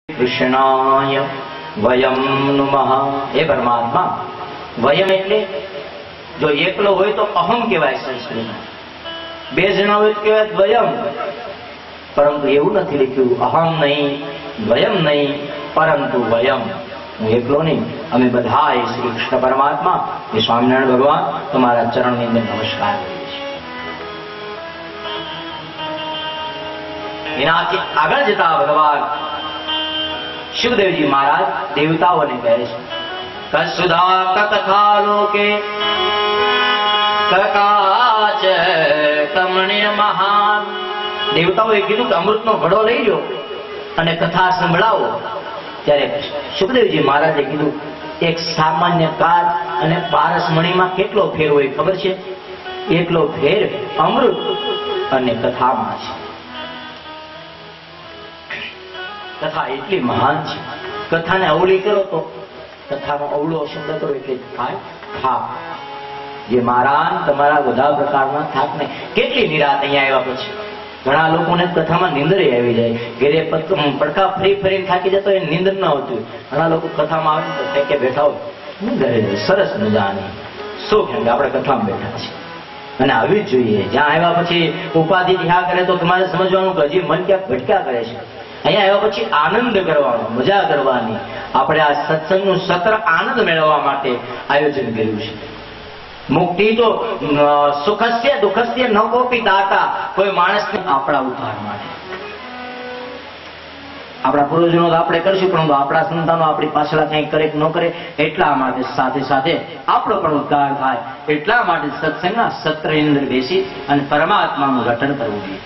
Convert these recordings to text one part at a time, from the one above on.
કૃષ્ણાય વયમ નુમઃ. હે પરમાત્મા, વયમ એટલે જો એકલો હોય તો અહમ કહેવાય સંસ્કૃતમાં, બે જણા હોય તો કહેવાય વયમ. પરંતુ એવું નથી લખ્યું, અહમ નહીં, વયમ નહીં, પરંતુ વયમ. હું એકલો નહીં, અમે બધા શ્રી કૃષ્ણ પરમાત્મા એ સ્વામિનારાયણ ભગવાન તમારા ચરણની અંદર નમસ્કાર કરીએ છીએ. એનાથી આગળ જતા ભગવાન શિવદેવજી મહારાજ દેવતાઓને કહે છે, કસુધા કથા લોકે કકાચ કમણ્ય મહાન. દેવતાઓએ કીધું કે અમૃતનો ઘડો લઈ લો અને કથા સંભળાવો. ત્યારે સુખદેવજી મહારાજે કીધું, એક સામાન્ય કાચ અને પારસમણીમાં કેટલો ફેર હોય ખબર છે? એટલો ફેર અમૃત અને કથામાં છે. કથા એટલી મહાન છે. કથાને અવળી કરો તો કથાનો અવળો શબ્દ કરો એટલે થાય થાક. જે મહારાજ તમારા બધા પ્રકારના થાકને કેટલી નિરાત અહીંયા આવ્યા પછી ઘણા લોકોને કથામાં નીંદર આવી જાય. ઘરે પડકા ફરી ફરીને થાકી જતો એ નીંદર ન હોતી. ઘણા લોકો કથામાં આવે તો ટેકે બેઠા હોય, નીંદર સરસ મજાની શું કે આપણે કથામાં બેઠા છે. અને આવી જ જોઈએ. જ્યાં આવ્યા પછી ઉપાધિ થયા કરે તો તમારે સમજવાનું કે હજી મન ક્યાંક ભટક્યા કરે છે. અહીંયા આવ્યા પછી આનંદ કરવાનો, મજા કરવાની. આપણે આ સત્સંગનું સત્ર આનંદ મેળવવા માટે આયોજન કર્યું છે. મુક્તિ તો સુખસ્ય દુઃખસ્ય ન કોપી દાતા. કોઈ માણસને આપણા ઉદ્ધાર માટે, આપણા પૂર્વજોનો તો આપણે કરશું, પરંતુ આપણા સંતાનો આપણી પાછળ કંઈ કરે કે ન કરે એટલા માટે, સાથે સાથે આપણો પણ ઉદ્ધાર થાય એટલા માટે સત્સંગના સત્રની અંદર બેસી અને પરમાત્માનું રટણ કરવું જોઈએ.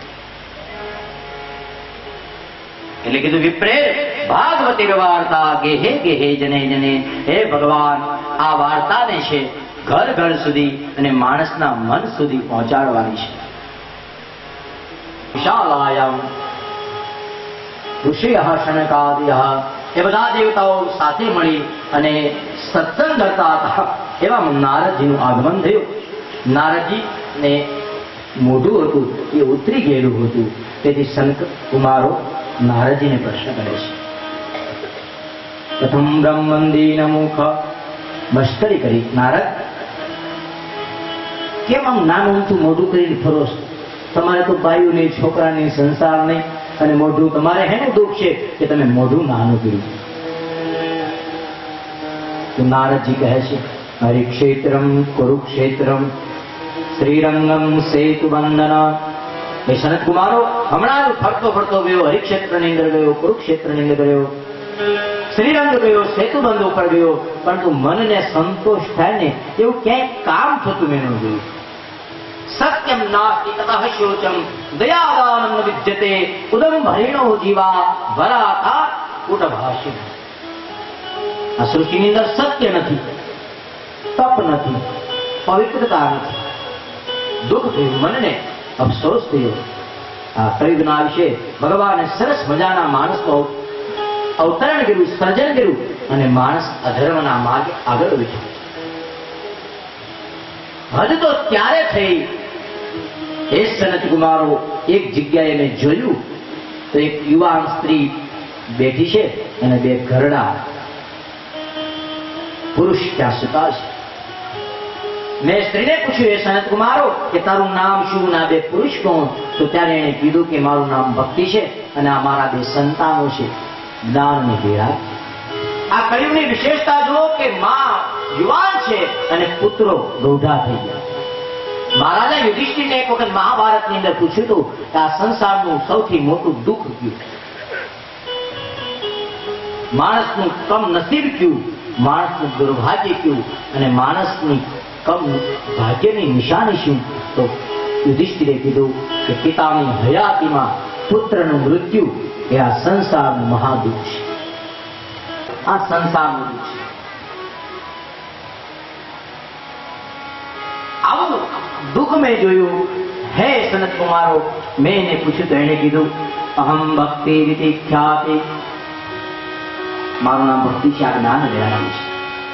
એટલે કીધું, વિપ્રે ભાગવતી વાર્તા ગેહે ગેહે જને જને. હે ભગવાન, આ વાર્તાને છે ઘર ઘર સુધી અને માણસના મન સુધી પહોંચાડવાની છે. વિશાલાયામ ઋષિયઃ શનકાદયઃ, એ બધા દેવતાઓ સાથે મળી અને સત્સંગ કરતા હતા. એવામાં નારદજીનું આગમન થયું. નારદજીને મોઢું હતું એ ઉતરી ગયેલું હતું. તેથી સંત કુમારો નારદજીને પ્રશ્ન કરે છે, પ્રથમ બ્રહ્મંદીન મુખ. મસ્કરી કરી, નારદ કેમ આમ નાનું ઊંચું મોઢું કરીને ફરો છો? તમારે તો ભાઈઓ નહીં, છોકરા નહીં, સંસાર નહીં, અને મોઢું તમારે હેનું દુઃખ છે કે તમે મોઢું નાનું કર્યું? તો નારદજી કહે છે, હરિક્ષેત્રમ કુરુક્ષેત્રમ શ્રીરંગમ સેતુ બંધન. એ સનત કુમારો, હમણાં ફરતો ફરતો ગયો, હરિક્ષેત્રની અંદર ગયો, કુરુક્ષેત્રની અંદર ગયો, શ્રીરંગ ગયો, સેતુબંધ ઉપર ગયો, પરંતુ મનને સંતોષ થાય ને એવું ક્યાંય કામ થતું મેં ન જોયું. સત્યમ નાસ્તિ તતઃ શોચમ દયાદાનમ ન વિદ્યતે ઉદમ ભરીણો જીવા વરાતા કુટભાષિ. આ સૃષ્ટિની અંદર સત્ય નથી, તપ નથી, પવિત્રતા નથી. દુઃખ થયું, મનને અફસોસ થયો. આ કળિયુગના વિશે ભગવાને સરસ મજાના માણસનો અવતરણ કર્યું, સર્જન કર્યું, અને માણસ અધર્મના માર્ગે આગળ વધ્યો. હદ તો ત્યારે થઈ. એ સનત કુમારો, એક જગ્યાએ મેં જોયું તો એક યુવાન સ્ત્રી બેઠી છે અને બે ઘરડા પુરુષ ત્યાં સુતા છે. મેં સ્ત્રીને પૂછ્યું, એ સનત કુમારો, કે તારું નામ શું, ના બે પુરુષ કોણ? તો ત્યારે એને કીધું કે મારું નામ ભક્તિ છે અને આ મારા બે સંતાનો છે, જ્ઞાનની બેડા. આ કળિયુગની વિશેષતા જુઓ કે માં યુવાન છે અને પુત્રો ગૌઢા થઈ ગયા. મહારાજા યુધિષ્ઠિરને એક વખત મહાભારતની અંદર પૂછ્યું હતું કે આ સંસારનું સૌથી મોટું દુઃખ કયું, માણસનું કમ નસીબ કયું, માણસનું દુર્ભાગ્ય કયું, અને માણસની કમ ભાગ્યની નિશાની શું? તો યુધિષ્ઠિરે કીધું કે પિતાની હયાતીમાં પુત્રનું મૃત્યુ એ આ સંસારનું મહાદુઃખ છે. આ સંસારનું દુઃખ છે. આવું દુઃખ મેં જોયું. હે સનત કુમારો, મેં એને પૂછ્યું તો એને કીધું, અહમ ભક્તિ રીતિ ખ્યાતિ. મારું નામ ભક્તિ છે, આ જ્ઞાન લેવાનું છે.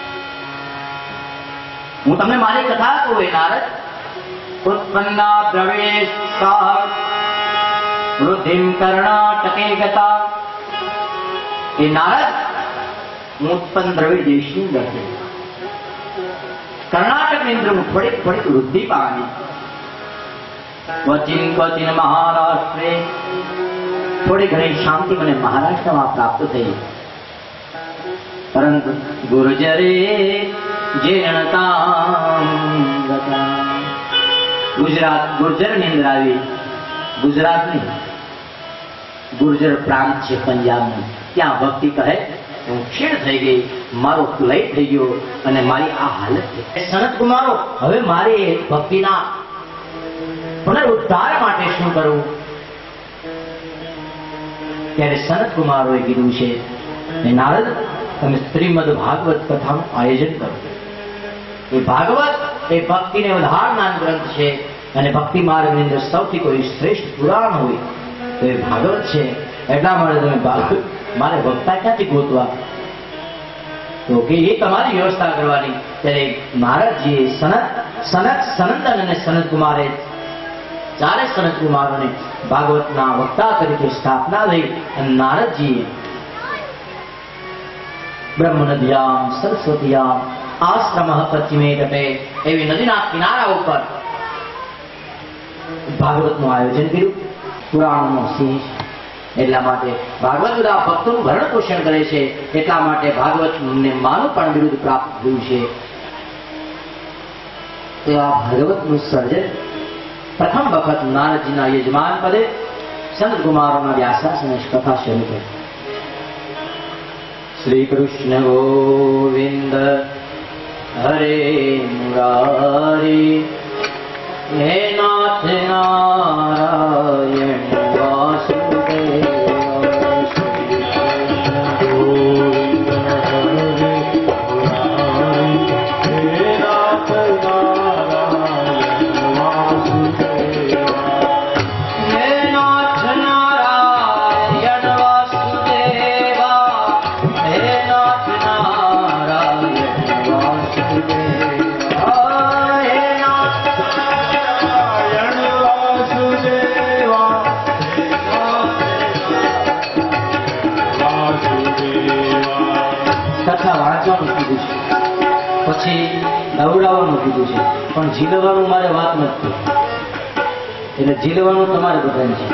હું તમને મારી કથા કહું. એ નારદ, ઉત્પન્ના દ્રવેશ વૃદ્ધિમ કર્ણાટકે ગતા. એ નારદ હું ઉત્પન્ન દ્રવિડ દેશની અંદર છે. કર્ણાટકની અંદર હું થોડીક વૃદ્ધિ પામી. ક્વચિન ક્વચિન મહારાષ્ટ્રે થોડી ઘણી શાંતિ મને મહારાષ્ટ્રમાં પ્રાપ્ત થઈ. પરંતુ ગુર્જરે જીર્ણતામ ગતા. ગુજરાત ગુર્જરની અંદર આવી. ગુજરાતની ગુર્જર પ્રાંત છે પંજાબનું. ત્યાં ભક્તિ કહે હું ક્ષીણ થઈ ગઈ, મારો લય થઈ ગયો અને મારી આ હાલત થઈ. સનત કુમારો, હવે મારે ભક્તિના પુનરુદ્ધાર માટે શું કરવું? ત્યારે સનત કુમારોએ કીધું છે એ નારદ, તમે શ્રીમદ ભાગવત કથાનું આયોજન કરો. એ ભાગવત એ ભક્તિને વધારનાર ગ્રંથ છે અને ભક્તિ માર્ગની અંદર સૌથી કોઈ શ્રેષ્ઠ પુરાણ હોય તો એ ભાગવત છે. એટલા માટે તમે ભાગવત મારે ભક્તા ક્યાંથી ગોતવા? તો કે એ તમારી વ્યવસ્થા કરવાની. ત્યારે નારદજીએ સનંદન અને સનત કુમારે ચારે સનત કુમારોને ભાગવતના વક્તા તરીકે સ્થાપના થઈ અને નારદજીએ બ્રહ્મ નદ્યામ સરસ્વતીયામ આશ્રમ પશ્ચિમે તટે એવી નદીના કિનારા ઉપર ભાગવતનું આયોજન કર્યું. પુરાણનો શીશ. એટલા માટે ભાગવત બધા ભક્તોનું ભરણ પોષણ કરે છે. એટલા માટે ભાગવતને માનું પણ બિરુદ પ્રાપ્ત થયું છે. તો આ ભાગવતનું સર્જન પ્રથમ વખત નારદજીના યજમાન પદે સંત કુમારોના વ્યાસાસને કથા શરૂ કરી. શ્રી કૃષ્ણ ગોવિંદ હરે મુરારી હે નાથ નારાયણ વાસુદેવ. પછી દવડાવવાનું કીધું છે, પણ ઝીલવાનું મારે વાત નથી. એટલે ઝીલવાનું તમારે બધાને છે.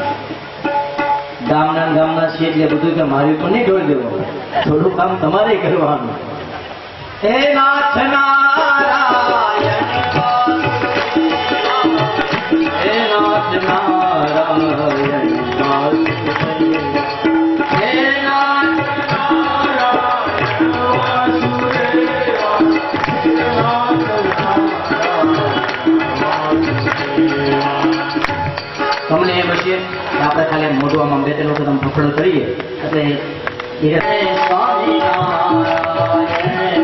ગામના છે એટલે બધું કે મારી ઉપર નહીં ઢોળી દેવાનું. થોડું કામ તમારે કરવાનું. હે નાથ નારાયણ હે નાથ નારાયણ તમને એમ હશે આપણે ખાલી મોઢું આમાં બે ત્રણ વખત ફફડો કરીએ એટલે સ્વામિનારાયણ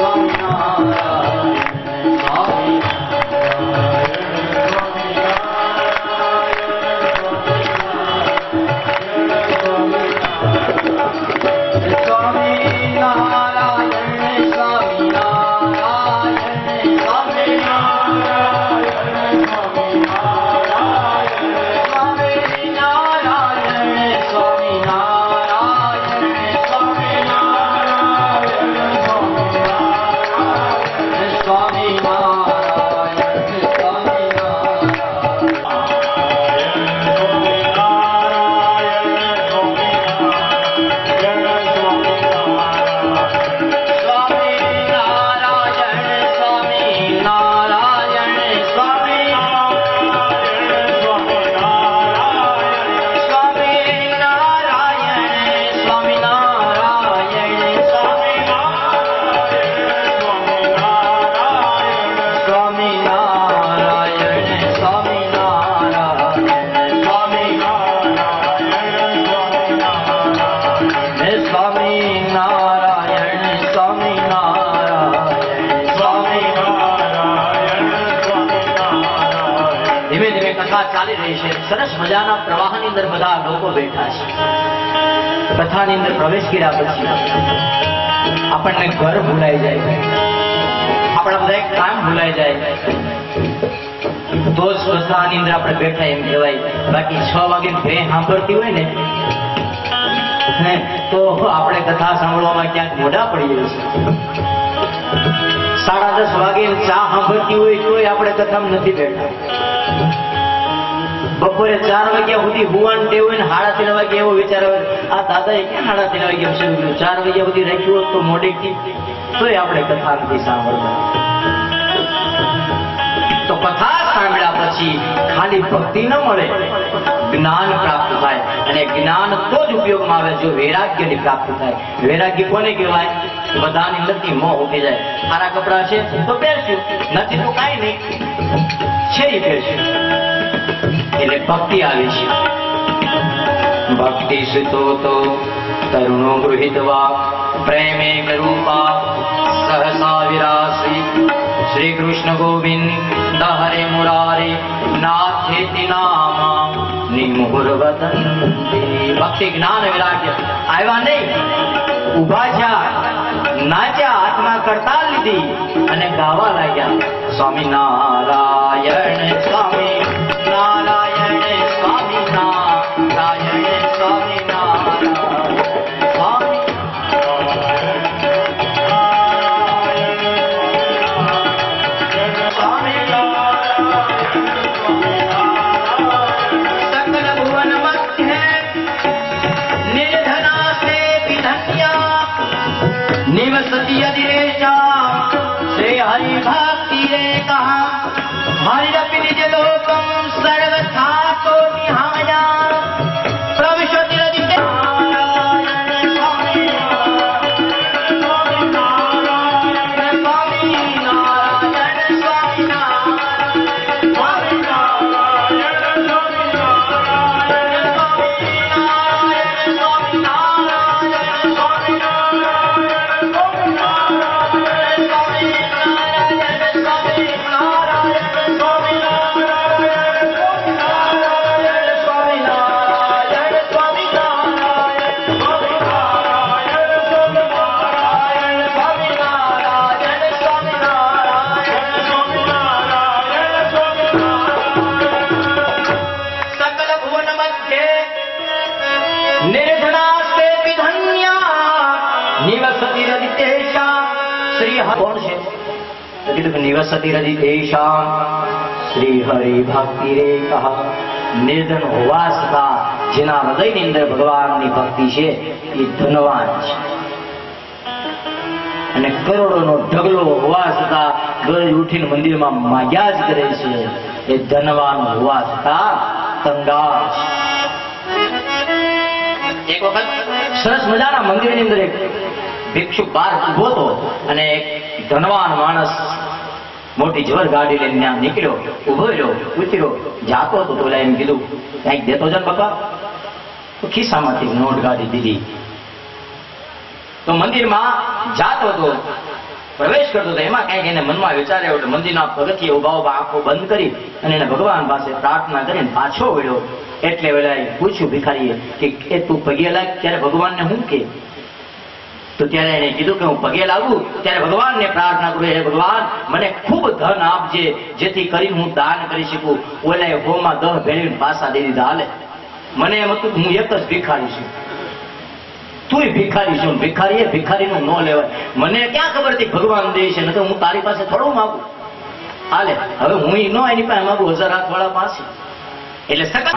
ચાલી રહી છે. સરસ મજાના પ્રવાહની અંદર બધા લોકો બેઠા છે. કથાની અંદર પ્રવેશ કર્યા પછી આપણને ઘર ભૂલાઈ જાય, આપણા બધા કામ ભૂલાઈ જાય. તો જ કથાની અંદર આપણે બેઠા એમ કહેવાય. બાકી 6 વાગે ભે સાંભળતી હોય ને તો આપણે કથા સાંભળવામાં ક્યાંક મોઢા પડીએ છીએ. 10:30 વાગે ચા સાંભળતી હોય તોય આપણે કથામાં નથી બેઠા. બપોરે 4 વાગ્યા સુધી હુવાન ટેવ હોય ને 3:30 વાગે એવો વિચાર આવે આ દાદાએ ક્યાં 3:30 વાગ્યા શરૂ કર્યું, 4 વાગ્યા સુધી રાખ્યું હોત તો મોડેથી, તોય આપણે કથા નથી સાંભળતા. તો કથા સાંભળ્યા પછી ખાલી ભક્તિ ન મળે, જ્ઞાન પ્રાપ્ત થાય. અને જ્ઞાન તો જ ઉપયોગમાં આવે જો વૈરાગ્યની પ્રાપ્તિ થાય. વૈરાગ્ય કોને કહેવાય? બધાની નથી મોહ ઉઠી જાય. સારા કપડા છે તો પહેરશું, નથી તો કાંઈ નહીં છે એ પહેરશું. એટલે ભક્તિ આવી છે. ભક્તિ સુતો તો તરુણો ગૃહિતવા પ્રેમે રૂપા સહસા વિરાસી શ્રી કૃષ્ણ ગોવિંદ હરે મુરારે નાથેતિ નામા નિમુહુર્વદંતી. ભક્તિ જ્ઞાન વૈરાગ્ય આવ્યા નહીં, ઉભા થયા, નાચ્યા, હાથમાં કરતાલ લીધી અને ગાવા લાગ્યા સ્વામી નારાયણ સ્વામી નારાયણ સ્વામી નારાયણ સ્વામી નારાયણ સ્વામી. सकल भुवन मध्य निर्धना से विधन्या निवसति यदिरेशा श्री हरि भक्ति रे कहा हरिरपि निज लोकम सर्वथा को निहाया प्रविशति रदिते निवसति रदितेषां श्री हरि भक्ति रे कहा. निर्धन होवा છતાં જેના હૃદયની અંદર ભગવાનની ભક્તિ છે એ ધનવાન છે. અને કરોડોનો ઢગલો હોવા છતાં દરરોજ ઉઠીને મંદિરમાં માગ્યા જ કરે છે એ ધનવાન હોવા છતાં કંગાળ છે. એક વખત સરસ મજાના મંદિરની અંદર એક ભિક્ષુક બહાર ઉભો હતો અને એક ધનવાન માણસ મોટી જબર ગાડી લઈને ત્યાં નીકળ્યો, ઉભો રહ્યો, ઉતર્યો, જાતો હતો. તો એમ કીધું કંઈક દેતો જ બકા. તો ખિસ્સામાંથી નોટ કાઢી દીધી. તો મંદિરમાં જાતો હતો, પ્રવેશ કરતો હતો. એમાં કંઈક એને મનમાં વિચાર આવ્યો એટલે મંદિરના પગથિયે ઉભા ઉભા આંખો બંધ કરી અને એને ભગવાન પાસે પ્રાર્થના કરીને પાછો વળ્યો. એટલે વેળાએ પૂછ્યું ભિખારીએ કે એ તું પગે લાગ ત્યારે ભગવાનને હું કે? તો ત્યારે એને કીધું કે હું પગે લાગુ ત્યારે ભગવાનને પ્રાર્થના કરું, હે ભગવાન મને ખૂબ ધન આપજે જેથી કરીને હું દાન કરી શકું. ઓલાએ હોમાં 10 ભેળવીને પાછા દઈ દીધા. હાલે મને એમ હતું હું એક જ ભિખારી છું, તુંય ભિખારી છું. ભિખારીએ ભિખારીનું ન લેવાય. મને ક્યાં ખબર હતી ભગવાન દે છે, નહીં તો હું તારી પાસે થોડું માગું. હાલે હવે હું ન એની પાસે માગું 1000 હાથવાળા પાસે. એટલે સકલ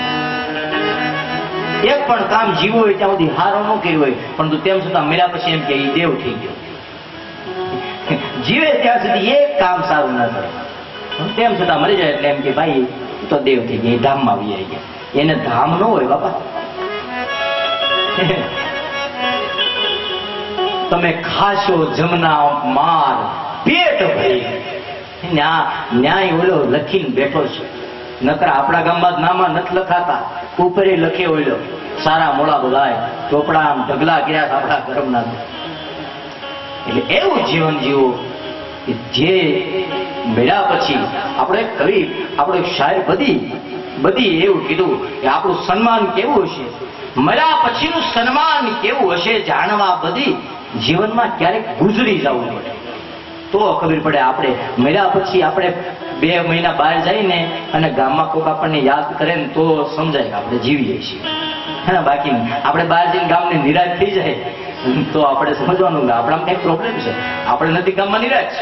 એક પણ કામ જીવો હોય ત્યાં સુધી હારો ન કર્યો હોય, પરંતુ તેમ છતાં મળ્યા પછી એમ કે એ દેવ થઈ ગયો. જીવે ત્યાં સુધી એક કામ સારું ના કરે, તેમ છતાં મરી જાય એટલે એમ કે ભાઈ તો દેવ થઈ ગયા, એ ધામમાં આવી ગયા. એને ધામ ન હોય બાપા. તમે ખાશો જમના માર પેટ ભરી ન્યાય ઓલો લખીને બેઠો છે. નકરા આપણા ગામમાં નામાં નથી લખાતા, ઉપરે લખે ઓલ્યો સારા મોડા બધાય ચોપડા આમ ઢગલા કર્યા આપણા કર્મના. એટલે એવું જીવન જીવો જે મળ્યા પછી આપણે કવિ આપણો એક શાયર બધી એવું કીધું કે આપણું સન્માન કેવું હશે, મળ્યા પછીનું સન્માન કેવું હશે જાણવા બધી જીવનમાં ક્યારેક ગુજરી જવું પડે તો ખબર પડે. આપણે મળ્યા પછી આપણે 2 મહિના બહાર જઈને અને ગામમાં કોઈક આપણને યાદ કરે ને તો સમજાય કે આપણે જીવીએ છીએ. બાકી આપણે બહાર જઈને ગામને નિરાશ થઈ જાય તો આપણે સમજવાનું કે આપણામાં કઈક પ્રોબ્લેમ છે, આપણે નથી ગામમાં નિરાશ.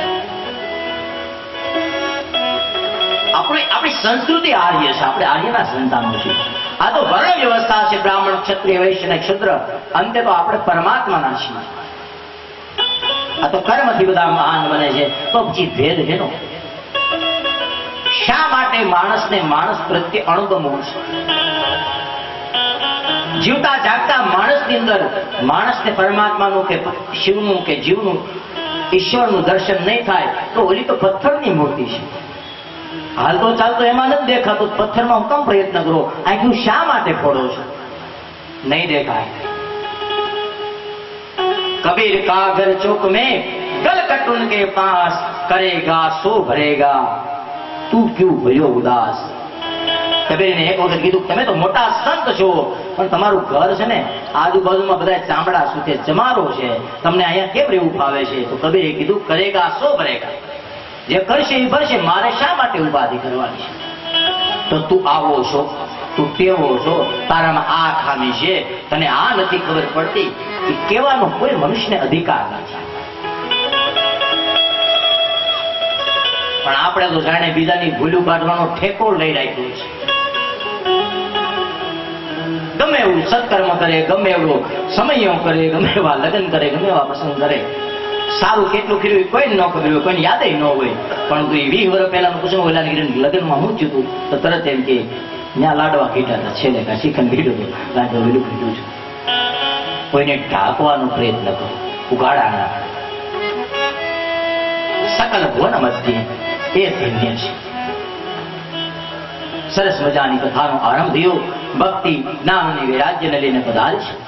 આપણી સંસ્કૃતિ આર્ય છે, આપણે આર્યના સંતાનો છીએ. આ તો વર્ણ વ્યવસ્થા છે, બ્રાહ્મણ, ક્ષત્રિય, વૈશ્ય અને ક્ષુદ્ર. અંતે તો આપણે પરમાત્માના છીએ. આ તો કર્મથી બધા મહાન બને છે. તો પછી ભેદ હેનો? શા માટે માણસને માણસ પ્રત્યે અણગમો છે? જીવતા જાગતા માણસની અંદર માણસને પરમાત્માનું કે શિવનું કે જીવનું ઈશ્વરનું દર્શન નહીં થાય તો ઓલી તો પથ્થરની મૂર્તિ છે. હાલતો ચાલતો એમાં નથી દેખાતું, પથ્થરમાં કેમ પ્રયત્ન કરો? આખું શા માટે ફોડો છો? નહીં દેખાય. કબીર કા ઘર ચોક મેં ગલકટ ઉનકે પાસ, કરેગા સો ભરેગા, તું ક્યું ભર્યો ઉદાસ. કબીરને એક વખત કીધું, તમે તો મોટા સંત છો પણ તમારું ઘર છે ને આજુબાજુમાં બધા ચામડા સુતે જમારો છે, તમને અહીંયા કેમ રહેવું ફાવે છે? તો કબીરે કીધું, કરેગા સો ભરેગા, જે કરશે એ ભરશે, મારે શા માટે ઉપાધિ કરવાની છે? તો તું આવો છો, તું તેવો છો, તારામાં આ ખામી છે, તને આ નથી ખબર પડતી. એ કહેવાનો કોઈ મનુષ્યને અધિકાર નથી. પણ આપણે તો જાણે બીજાની ભૂલું કાઢવાનો ઠેકો લઈ રાખ્યો છે. ગમે એવું સત્કર્મ કરે, ગમે એવડો સમયો કરે, ગમે એવા લગ્ન કરે, ગમે એવા પ્રસંગ કરે, સારું કેટલું કર્યું કોઈ ન ખબર હોય, કોઈને યાદ ન હોય. પણ 20 વર્ષ પહેલાનું પૂછો, ઓલા લગ્નમાં હું થયું તો તરત એમ કે ત્યાં લાડવા કીધા હતા, છેલ્લે કા શિખંડ કીધું હતું, લાડવા વેલું કીધું છું. કોઈને ઢાંકવાનો પ્રયત્ન કરો, ઉગાડા ના. સકલ ભુવન મધ્ય એ ધન્ય છે. સરસ મજાની કથાનો આરંભ થયો. ભક્તિ, જ્ઞાન અને વૈરાગ્યને લઈને પધારે છે.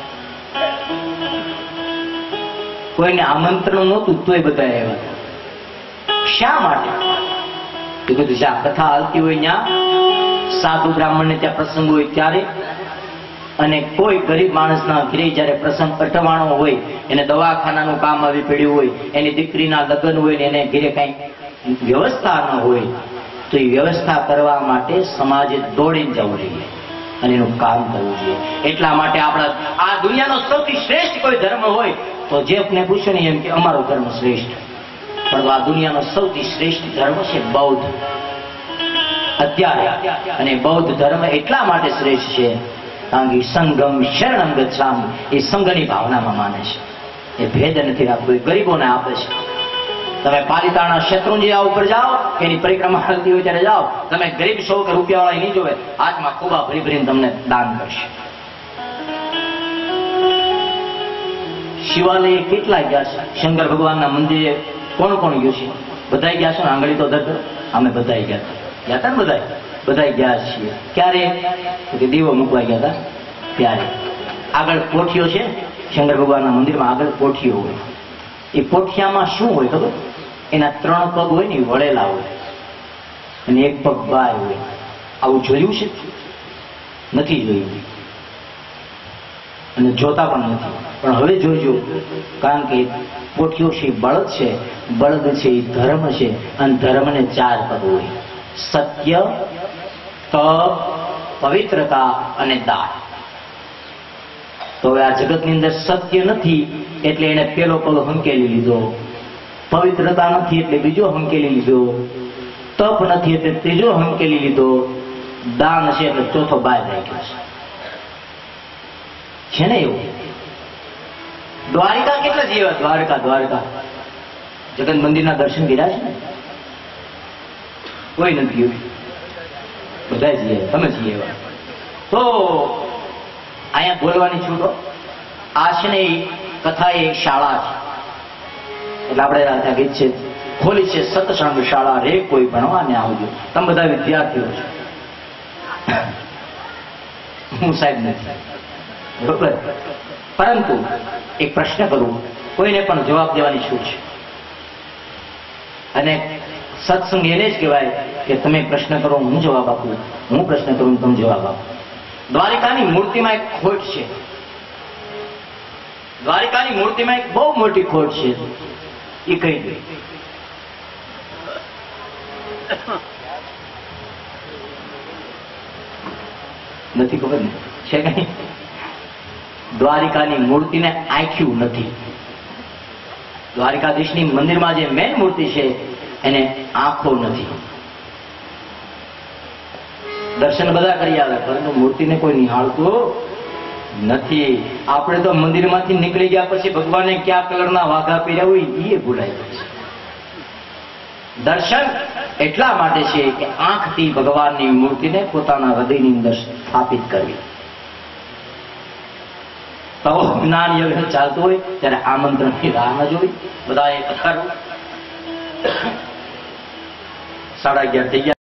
કોઈને આમંત્રણ નહોતું તોય બધા આવ્યા. શા માટે? તો કીધું જ્યાં કથા હાલતી હોય ત્યાં, સાધુ બ્રાહ્મણને ત્યાં પ્રસંગ હોય ત્યારે, અને કોઈ ગરીબ માણસના ઘરે જયારે પ્રસંગ અટવાણો હોય, એને દવાખાનાનું કામ આવી પડ્યું હોય, એની દીકરીના લગ્ન હોય ને એને ઘરે કઈ વ્યવસ્થા ન હોય, તો એ વ્યવસ્થા કરવા માટે સમાજે દોડીને જવું જોઈએ અને એનું કામ કરવું જોઈએ. એટલા માટે આપણા આ દુનિયાનો સૌથી શ્રેષ્ઠ કોઈ ધર્મ હોય તો જેને પૂછ્યું ને એમ કે અમારો ધર્મ શ્રેષ્ઠ. પણ આ દુનિયાનો સૌથી શ્રેષ્ઠ ધર્મ છે બૌદ્ધ અત્યારે. અને બૌદ્ધ ધર્મ એટલા માટે શ્રેષ્ઠ છે કારણ કે સંગમ શરણમ ગચ્છામિ, એ સંઘની ભાવનામાં માને છે. એ ભેદ નથી રાખતો, એ ગરીબોને આપે છે. તમે પાલિતાણા શત્રુંજિયા ઉપર જાઓ, એની પરિક્રમા હાલતી હોય ત્યારે જાઓ, તમે ગરીબ છો કે રૂપિયાવાળા નહીં જોવે, હાથમાં ખોબા ભરી ભરીને તમને દાન કરશે. શિવાલય કેટલા ગયા છે? શંકર ભગવાનના મંદિરે કોણ કોણ ગયું છે? બધા ગયા છે ને? આંગળી તો દર અમે બધા ગયા હતા ને, બધા ગયા છીએ. ક્યારે? દીવો મૂકવા ગયા હતા ત્યારે. આગળ પોઠીઓ છે શંકર ભગવાનના મંદિરમાં, આગળ પોઠીઓ હોય. એ પોઠિયામાં શું હોય ખબર? એના 3 પગ હોય ને એ વળેલા હોય અને 1 પગ બહાર હોય. આવું જોયું છે? નથી જોયું અને જોતા પણ નથી. પણ હવે જોજો, કારણ કે પોઠિયો છે બળદ છે, બળદ છે એ ધર્મ છે, અને ધર્મને 4 પદ હોય: સત્ય, તપ, પવિત્રતા અને દાન. તો હવે આ જગતની અંદર સત્ય નથી એટલે એને પેલો પગ હંકેલી લીધો, પવિત્રતા નથી એટલે બીજો હંકેલી લીધો, તપ નથી એટલે ત્રીજો હંકેલી લીધો, દાન છે એટલે ચોથો બહાર રાખ્યો છે ને એવું. દ્વારિકા કેટલા જીવા? દ્વારકા જગત મંદિરના દર્શન કર્યા છે ને? કોઈ નથી ગયું, બધા જઈએ, તમે જઈએ. તો અહીંયા બોલવાની છૂટો. આ છે ને કથા એ શાળા છે, એટલે આપણે ગીત છે ખોલી છે, સત્સંગ શાળા રે કોઈ ભણવાને આવજો. તમે બધા વિદ્યાર્થીઓ છો, હું સાહેબ નથી, બરોબર? પરંતુ એક પ્રશ્ન કરું, કોઈને પણ જવાબ દેવાની છૂટ છે. અને સત્સંગ એને જ કહેવાય કે તમે પ્રશ્ન કરો, હું જવાબ આપું, હું પ્રશ્ન કરું, તમે જવાબ આપો. દ્વારિકાની મૂર્તિમાં એક ખોટ છે. દ્વારિકાની મૂર્તિમાં એક બહુ મોટી ખોટ છે. એ કહી દે. નથી ખબર ને? છે કે નહીં? દ્વારિકાની મૂર્તિને આંખ્યું નથી. દ્વારિકાધીશની મંદિરમાં જે મેન મૂર્તિ છે એને આંખો નથી. દર્શન બધા કરી આવે પરંતુ મૂર્તિને કોઈ નિહાળતું નથી. આપણે તો મંદિરમાંથી નીકળી ગયા પછી ભગવાને કયા કલરના વાઘા પહેર્યા હોય એ ભૂલાઈ જાય છે. દર્શન એટલા માટે છે કે આંખથી ભગવાનની મૂર્તિને પોતાના હૃદયની અંદર સ્થાપિત કરવી. તો જ્ઞાન યજ્ઞ ચાલતું હોય ત્યારે આમંત્રણની રાહ ન જોવી. બધાએ પધારવું. 11:30 થઈ ગયા.